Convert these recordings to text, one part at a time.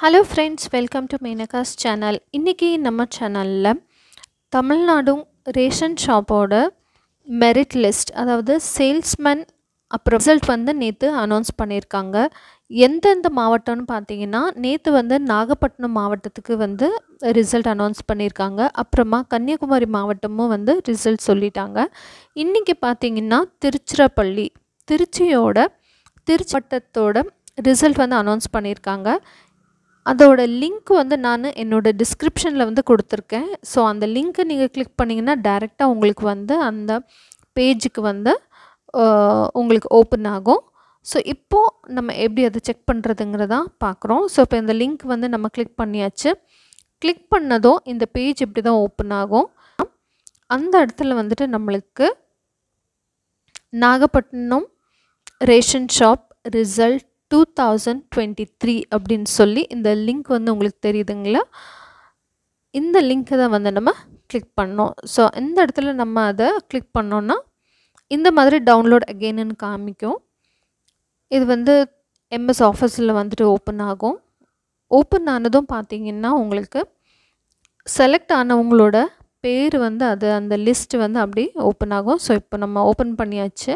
Hello friends, welcome to Menaka's channel. இன்னைக்கு நம்ம சேனல்ல தமிழ்நாடு ரேஷன் ஷாப்போட மெரிட் லிஸ்ட், அதாவது சேல்ஸ்மேன் அப்புறம் ரிசல்ட் வந்து நேற்று அனௌன்ஸ் பண்ணியிருக்காங்க. எந்தெந்த மாவட்டம்னு பார்த்தீங்கன்னா, நேற்று வந்து நாகப்பட்டினம் மாவட்டத்துக்கு வந்து ரிசல்ட் அனௌன்ஸ் பண்ணியிருக்காங்க. அப்புறமா கன்னியாகுமரி மாவட்டமும் வந்து ரிசல்ட் சொல்லிட்டாங்க. இன்றைக்கி பார்த்தீங்கன்னா திருச்சி மாவட்டத்தோட ரிசல்ட் வந்து அனௌன்ஸ் பண்ணியிருக்காங்க. அதோட லிங்க் வந்து நான் என்னோடய டிஸ்கிரிப்ஷனில் வந்து கொடுத்துருக்கேன். ஸோ அந்த லிங்க்கை நீங்கள் கிளிக் பண்ணிங்கன்னா டைரெக்டாக உங்களுக்கு வந்து அந்த பேஜுக்கு வந்து உங்களுக்கு ஓப்பன் ஆகும். ஸோ இப்போது நம்ம எப்படி அதை செக் பண்ணுறதுங்கிறதான் பார்க்குறோம். ஸோ இப்போ இந்த லிங்க் வந்து நம்ம கிளிக் பண்ணியாச்சு. கிளிக் பண்ணதும் இந்த பேஜ் இப்படி தான் ஓப்பன் ஆகும். அந்த இடத்துல வந்துட்டு நம்மளுக்கு நாகப்பட்டினம் ரேஷன் ஷாப் ரிசல்ட் 2023 அப்படின்னு சொல்லி இந்த லிங்க் வந்து உங்களுக்கு தெரியுதுங்களா? இந்த லிங்க்கை தான் வந்து நம்ம கிளிக் பண்ணோம். ஸோ இந்த இடத்துல நம்ம அதை கிளிக் பண்ணோன்னா இந்த மாதிரி டவுன்லோட் அகெயின்னு காமிக்கும். இது வந்து எம்எஸ் ஆஃபீஸில் வந்துட்டு ஓப்பன் ஆகும். ஓப்பன் ஆனதும் பார்த்தீங்கன்னா உங்களுக்கு செலக்ட் ஆனவங்களோட பேர் வந்து அந்த லிஸ்ட் வந்து அப்படி ஓப்பன் ஆகும். ஸோ இப்போ நம்ம ஓப்பன் பண்ணியாச்சு.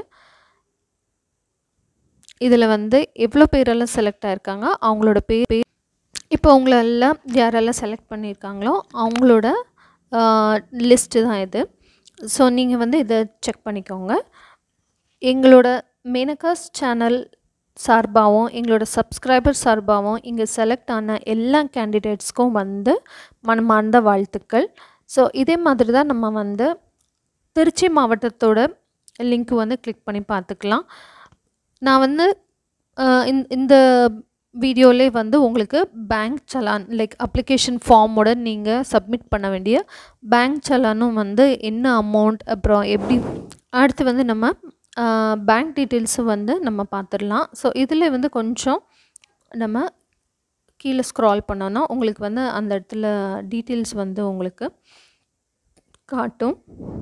இதில் வந்து எவ்வளோ பேரெல்லாம் செலக்ட் ஆகிருக்காங்க, அவங்களோட பேர் இப்போ உங்களெல்லாம் யாரெல்லாம் செலக்ட் பண்ணியிருக்காங்களோ அவங்களோட லிஸ்ட்டு தான் இது. ஸோ நீங்கள் வந்து இதை செக் பண்ணிக்கோங்க. எங்களோட மேனகாஸ் சேனல் சார்பாகவும் எங்களோட சப்ஸ்கிரைபர் சார்பாகவும் இங்கே செலக்ட் ஆன எல்லா கேண்டிடேட்ஸ்க்கும் வந்து மனமார்ந்த வாழ்த்துக்கள். ஸோ இதே மாதிரி தான் நம்ம வந்து திருச்சி மாவட்டத்தோட லிங்க் வந்து கிளிக் பண்ணி பார்த்துக்கலாம். நான் வந்து இந்த வீடியோவிலே வந்து உங்களுக்கு பேங்க் சலான் லைக் அப்ளிகேஷன் ஃபார்மோட நீங்கள் சப்மிட் பண்ண வேண்டிய பேங்க் சலானும் வந்து என்ன அமௌண்ட், அப்புறம் எப்படி அடுத்து வந்து நம்ம பேங்க் டீட்டெயில்ஸும் வந்து நம்ம பார்த்துடலாம். ஸோ இதில் வந்து கொஞ்சம் நம்ம கீழே ஸ்க்ரால் பண்ணோன்னா உங்களுக்கு வந்து அந்த இடத்துல டீட்டெயில்ஸ் வந்து உங்களுக்கு காட்டும்.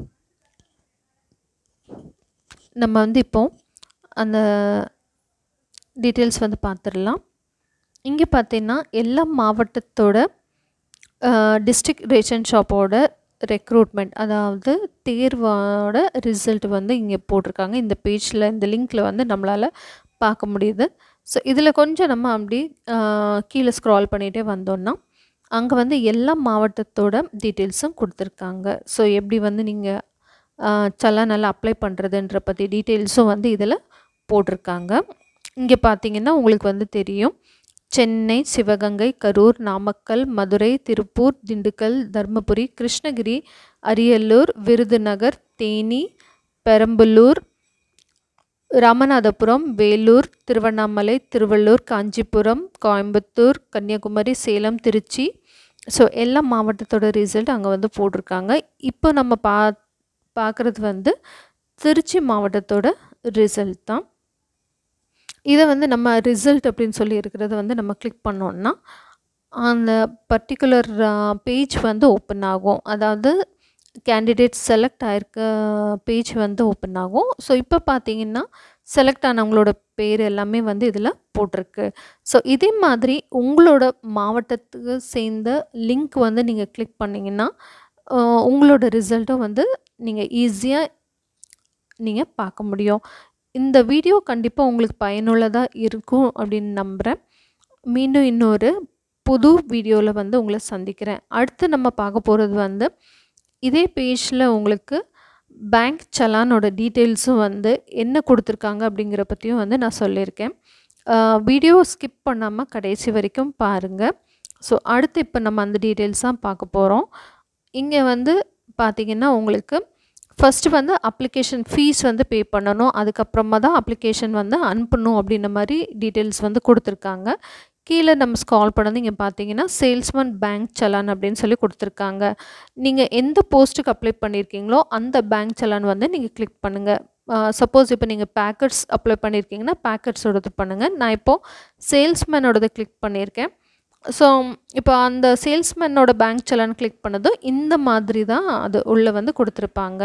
நம்ம வந்து இப்போது அந்த டீட்டெயில்ஸ் வந்து பார்த்துடலாம். இங்கே பார்த்தீங்கன்னா எல்லா மாவட்டத்தோட டிஸ்ட்ரிக்ட் ரேஷன் ஷாப்போட ரெக்ரூட்மெண்ட், அதாவது தேர்வோட ரிசல்ட் வந்து இங்கே போட்டிருக்காங்க. இந்த பேஜில் இந்த லிங்க்கில் வந்து நம்மளால் பார்க்க முடியுது. ஸோ இதில் கொஞ்சம் நம்ம அப்படி கீழே ஸ்க்ரால் பண்ணிகிட்டே வந்தோன்னா அங்கே வந்து எல்லா மாவட்டத்தோட டீட்டெயில்ஸும் கொடுத்துருக்காங்க. ஸோ எப்படி வந்து நீங்கள் சலான் அப்ளை பண்ணுறதுன்ற பற்றி டீட்டெயில்ஸும் வந்து இதில் போட்டிருக்காங்க. இங்கே பார்த்தீங்கன்னா உங்களுக்கு வந்து தெரியும், சென்னை, சிவகங்கை, கரூர், நாமக்கல், மதுரை, திருப்பூர், திண்டுக்கல், தர்மபுரி, கிருஷ்ணகிரி, அரியலூர், விருதுநகர், தேனி, பெரம்பலூர், ராமநாதபுரம், வேலூர், திருவண்ணாமலை, திருவள்ளூர், காஞ்சிபுரம், கோயம்புத்தூர், கன்னியாகுமரி, சேலம், திருச்சி. ஸோ எல்லா மாவட்டத்தோட ரிசல்ட் அங்கே வந்து போட்டிருக்காங்க. இப்போ நம்ம பார்க்குறது வந்து திருச்சி மாவட்டத்தோட ரிசல்ட் தான். இதை வந்து நம்ம ரிசல்ட் அப்படின்னு சொல்லி இருக்கிறத வந்து நம்ம கிளிக் பண்ணோன்னா அந்த பர்டிகுலர் பேஜ் வந்து ஓப்பன் ஆகும். அதாவது கேண்டிடேட் செலக்ட் ஆகிருக்க பேஜ் வந்து ஓப்பன் ஆகும். ஸோ இப்போ பார்த்தீங்கன்னா செலக்ட் ஆனவங்களோட பேர் எல்லாமே வந்து இதில் போட்டிருக்கு. ஸோ இதே மாதிரி உங்களோட மாவட்டத்துக்கு சேர்ந்த லிங்க் வந்து நீங்கள் கிளிக் பண்ணிங்கன்னா உங்களோட ரிசல்ட்டும் வந்து நீங்கள் ஈஸியாக நீங்கள் பார்க்க முடியும். இந்த வீடியோ கண்டிப்பாக உங்களுக்கு பயனுள்ளதாக இருக்கும் அப்படின்னு நம்புகிறேன். மீண்டும் இன்னொரு புது வீடியோவில் வந்து உங்களை சந்திக்கிறேன். அடுத்து நம்ம பார்க்க போகிறது வந்து இதே பேஜில் உங்களுக்கு பேங்க் சலானோட டீட்டெயில்ஸும் வந்து என்ன கொடுத்துருக்காங்க அப்படிங்கிற பற்றியும் வந்து நான் சொல்லியிருக்கேன். வீடியோ ஸ்கிப் பண்ணாமல் கடைசி வரைக்கும் பாருங்கள். ஸோ அடுத்து இப்போ நம்ம அந்த டீட்டெயில்ஸ் தான் பார்க்க போகிறோம். இங்கே வந்து பார்த்திங்கன்னா உங்களுக்கு ஃபஸ்ட்டு வந்து அப்ளிகேஷன் ஃபீஸ் வந்து பே பண்ணணும், அதுக்கப்புறமா தான் அப்ளிகேஷன் வந்து அனுப்பணும் அப்படின்ற மாதிரி டீட்டெயில்ஸ் வந்து கொடுத்துருக்காங்க. கீழே நம்ம ஸ்க்ரால் பண்ணது இங்கே பார்த்தீங்கன்னா சேல்ஸ்மேன் பேங்க் சலான் அப்படின்னு சொல்லி கொடுத்துருக்காங்க. நீங்கள் எந்த போஸ்ட்டுக்கு அப்ளை பண்ணியிருக்கீங்களோ அந்த பேங்க் சலான் வந்து நீங்கள் கிளிக் பண்ணுங்கள். சப்போஸ் இப்போ நீங்கள் பேக்கர்ஸ் அப்ளை பண்ணியிருக்கீங்கன்னா பேக்கர்ஸோடது பண்ணுங்கள். நான் இப்போது சேல்ஸ்மேனோடது கிளிக் பண்ணியிருக்கேன். ஸோ இப்போ அந்த சேல்ஸ்மேனோட பேங்க் சலான் கிளிக் பண்ணதும் இந்த மாதிரி தான் அது உள்ளே வந்து கொடுத்துருப்பாங்க.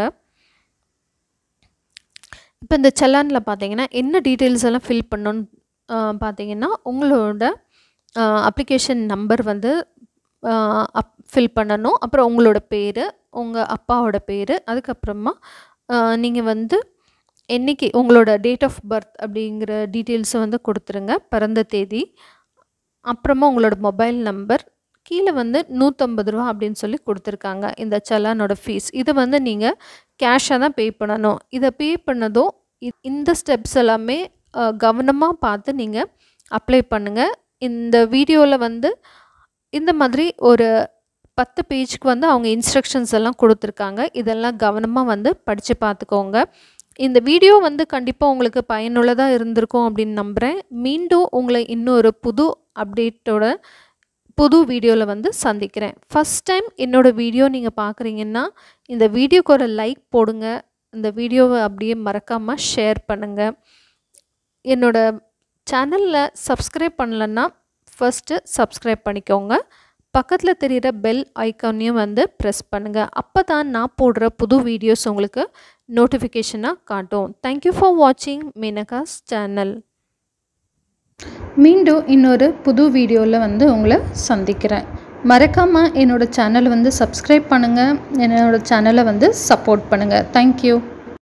இப்போ இந்த சலானில் பார்த்தீங்கன்னா என்ன டீட்டெயில்ஸ் எல்லாம் ஃபில் பண்ணணுன்னு பார்த்தீங்கன்னா உங்களோட அப்ளிகேஷன் நம்பர் வந்து ஃபில் பண்ணணும். அப்புறம் உங்களோட பேர், உங்கள் அப்பாவோட பேர், அதுக்கப்புறமா நீங்கள் வந்து என்னைக்கு உங்களோட டேட் ஆஃப் பர்த் அப்படிங்கிற டீட்டெயில்ஸை வந்து கொடுத்துருங்க, பிறந்த தேதி. அப்புறமா உங்களோட மொபைல் நம்பர். கீழே வந்து 150 ரூபா அப்படின்னு சொல்லி கொடுத்துருக்காங்க இந்த சலானோட ஃபீஸ். இதை வந்து நீங்கள் கேஷாக தான் பே பண்ணணும். இதை பே பண்ணதும் இந்த ஸ்டெப்ஸ் எல்லாமே கவனமாக பார்த்து நீங்கள் அப்ளை பண்ணுங்கள். இந்த வீடியோவில் வந்து இந்த மாதிரி ஒரு 10 பேஜுக்கு வந்து அவங்க இன்ஸ்ட்ரக்ஷன்ஸ் எல்லாம் கொடுத்துருக்காங்க. இதெல்லாம் கவனமாக வந்து படித்து பார்த்துக்கோங்க. இந்த வீடியோ வந்து கண்டிப்பாக உங்களுக்கு பயனுள்ளதாக இருந்திருக்கும் அப்படின்னு நம்புகிறேன். மீண்டும் உங்களை இன்னொரு புது அப்டேட்டோட புது வீடியோவில் வந்து சந்திக்கிறேன். ஃபஸ்ட் டைம் என்னோடய வீடியோ நீங்கள் பார்க்குறீங்கன்னா இந்த வீடியோக்கு ஒரு லைக் போடுங்க. இந்த வீடியோவை அப்படியே மறக்காமல் ஷேர் பண்ணுங்கள். என்னோடய சேனலில் சப்ஸ்கிரைப் பண்ணலன்னா ஃபஸ்ட்டு சப்ஸ்கிரைப் பண்ணிக்கோங்க. பக்கத்தில் தெரிகிற பெல் ஐக்கானையும் வந்து ப்ரெஸ் பண்ணுங்கள். அப்போ தான் நான் போடுற புது வீடியோஸ் உங்களுக்கு நோட்டிஃபிகேஷனாக காட்டும். தேங்க்யூ ஃபார் வாட்சிங் மீனகாஸ் சேனல். மீண்டும் இன்னொரு புது வீடியோவில் வந்து உங்களை சந்திக்கிறேன். மறக்காமல் என்னோடய சேனலை வந்து சப்ஸ்கிரைப் பண்ணுங்கள். என்னோடய சேனலை வந்து சப்போர்ட் பண்ணுங்கள். தேங்க்யூ.